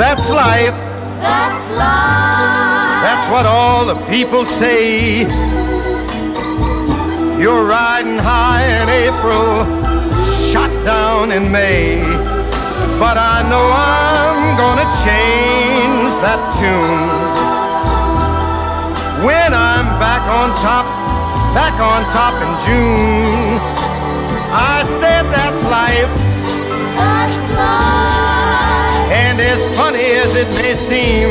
That's life. That's life. That's what all the people say. You're riding high in April, shot down in May. But I know I'm gonna change that tune when I'm back on top in June. I said that's life. That's life. And as funny as it may seem,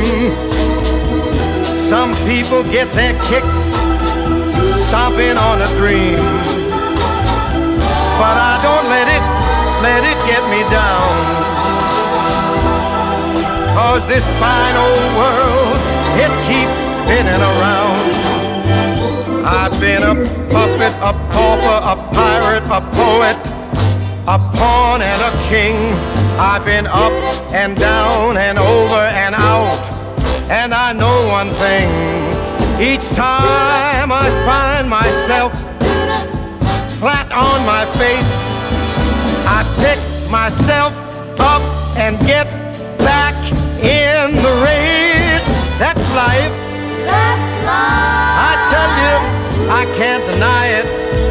some people get their kicks stomping on a dream. But I don't let it get me down. 'Cause this fine old world, it keeps spinning around. I've been a puppet, a pauper, a pirate, a poet, a pawn and a king. I've been up and down and over and out. And I know one thing, each time I find myself flat on my face, I pick myself up and get back in the race. That's life. That's life. I tell you, I can't deny it.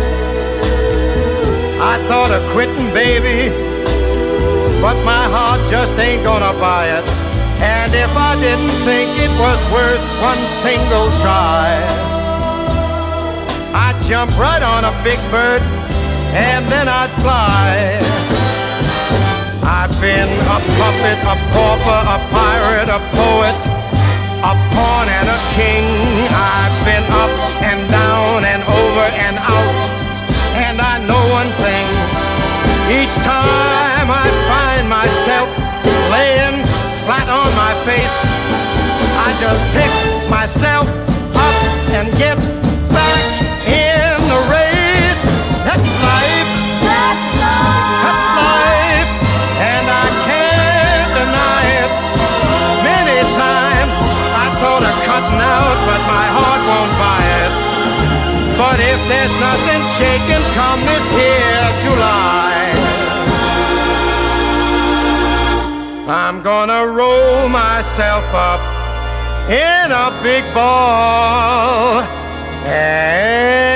I thought of quitting, baby, but my heart just ain't gonna buy it. And if I didn't think it was worth one single try, I'd jump right on a big bird and then I'd fly. I've been a puppet, a pauper, a pirate, a poet, a pawn and a king. I've been up and down and over and out. And I know one thing, each time I find myself laying flat on my face, I just pick myself up and get back in the race. That's life. That's life. That's life. And I can't deny it. Many times I thought of cutting out, but my heart won't buy it. But if there's nothing shaking come this here July, I'm gonna roll myself up in a big ball and